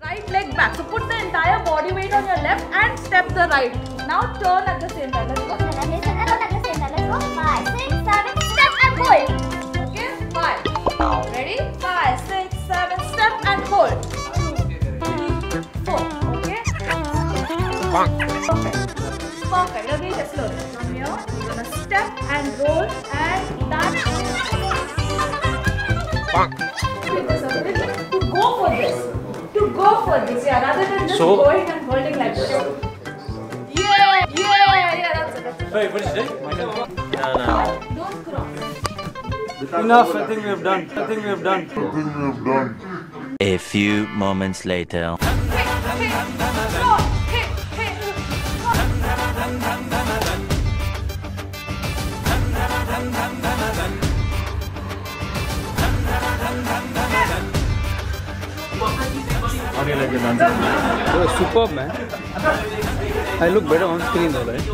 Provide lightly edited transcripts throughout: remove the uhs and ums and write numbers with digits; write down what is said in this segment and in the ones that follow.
Right leg back. So put the entire body weight on your left and step the right. Now turn at the same time. Let's go. Turn at the same time. Let's go. 5, 6, 7, step and hold. Okay, 5. Ready? 5, 6, 7, step and hold. 2, 3, 4. Okay? Perfect. Perfect. Again, just slowly. From here, you're gonna step and roll and that. To go for this, yeah, rather than just going and holding like this. Yeah, that's it. Wait, what is it? No. Don't cross. Enough, I think we have done. A few moments later. Superb, man. I look better on screen though, right?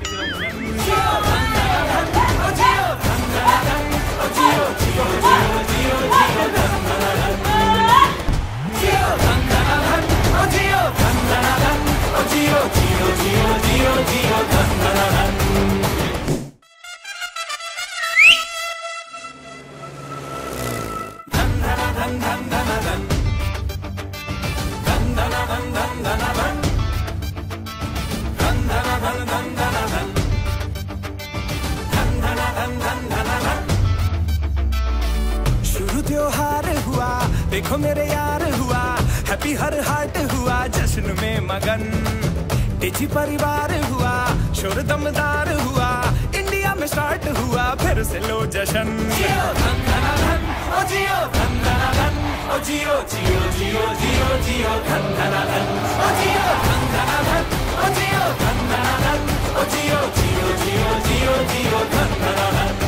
शुरू त्योहार हुआ, देखो मेरे यार हुआ, happy her heart हुआ, जश्न में मगन डिजी परिवार हुआ, शोर दमदार हुआ, इंडिया में स्टार्ट हुआ, फिर से लो जश्न। जियो धन धन धन, ओ जियो धन धन धन, ओ जियो जियो जियो जियो जियो धन धन धन, ओ जियो धन धन धन, ओ जियो धन धन धन, ओ जियो जियो जियो जियो जियो धन धन धन।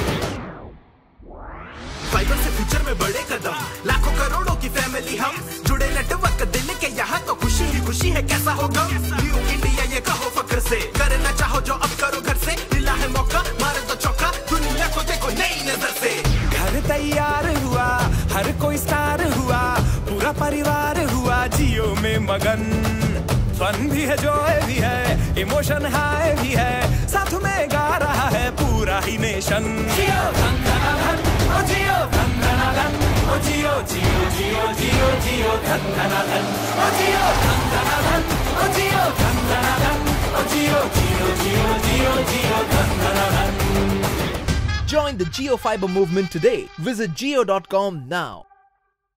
फाइबर से फ्यूचर में बड़े कदम, लाखों करोड़ों की फैमिली हम जुड़े नेटवर्क, दिल के यहाँ तो खुशी ही खुशी है, कैसा होगा न्यू इंडिया ये कहो फक्र से, करना चाहो जो अब करो घर से, मिला है मौका मारे तो चौका, दुनिया को देखो नई नजर से। घर तैयार हुआ, हर कोई स्टार हुआ, पूरा परिवार हुआ जियो में मगन, फन भी है जॉय भी है, इमोशन हाई भी है, साथ में गा रहा है पूरा ही नेशन। जियो धन धन धन, ओ जियो धन धन धन, ओ जियो जियो जियो जियो जियो धन धन धन, ओ जियो धन धन धन, ओ जियो धन धन धन, ओ जियो जियो जियो जियो जियो धन धन धन। Join the Jio Fiber movement today. Visit jio.com now.